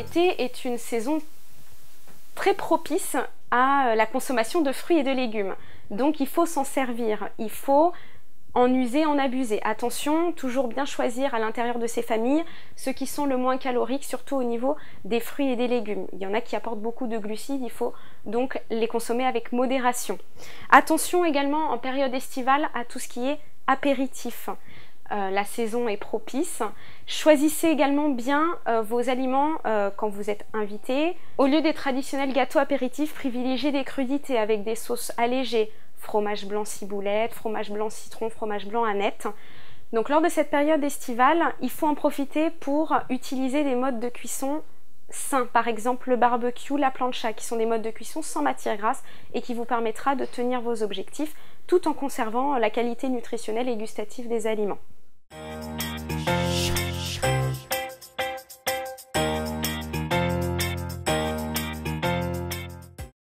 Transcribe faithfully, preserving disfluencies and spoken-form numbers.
L'été est une saison très propice à la consommation de fruits et de légumes. Donc il faut s'en servir, il faut en user, en abuser. Attention, toujours bien choisir à l'intérieur de ces familles ceux qui sont le moins caloriques, surtout au niveau des fruits et des légumes. Il y en a qui apportent beaucoup de glucides, il faut donc les consommer avec modération. Attention également en période estivale à tout ce qui est apéritif. Euh, la saison est propice. Choisissez également bien euh, vos aliments euh, quand vous êtes invité. Au lieu des traditionnels gâteaux apéritifs, privilégiez des crudités avec des sauces allégées. Fromage blanc ciboulette, fromage blanc citron, fromage blanc aneth. Donc lors de cette période estivale, il faut en profiter pour utiliser des modes de cuisson sains. Par exemple le barbecue, la plancha, qui sont des modes de cuisson sans matière grasse et qui vous permettra de tenir vos objectifs tout en conservant la qualité nutritionnelle et gustative des aliments.